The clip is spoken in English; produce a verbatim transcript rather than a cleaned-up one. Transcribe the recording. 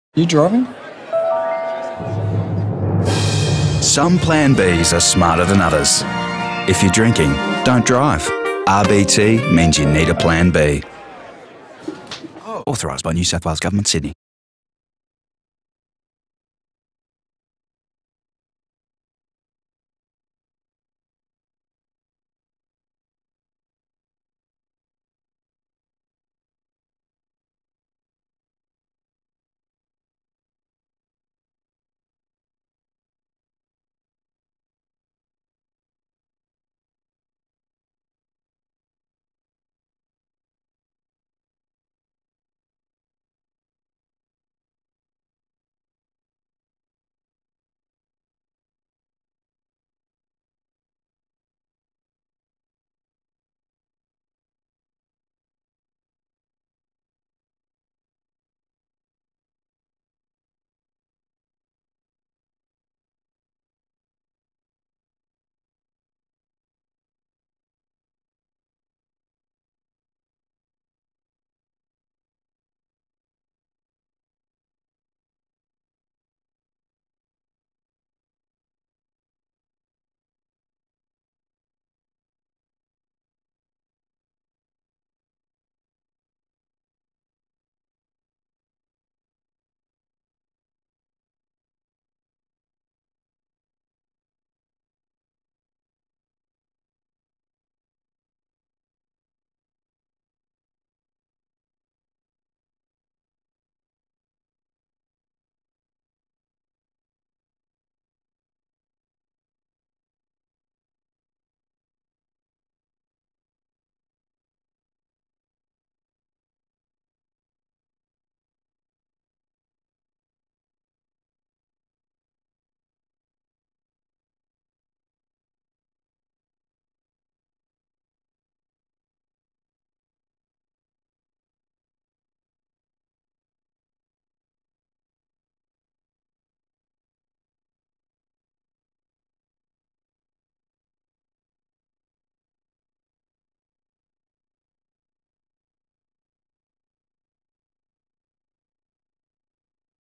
You driving? Some Plan Bs are smarter than others. If you're drinking, don't drive. R B T means you need a Plan B. Authorised by New South Wales Government, Sydney.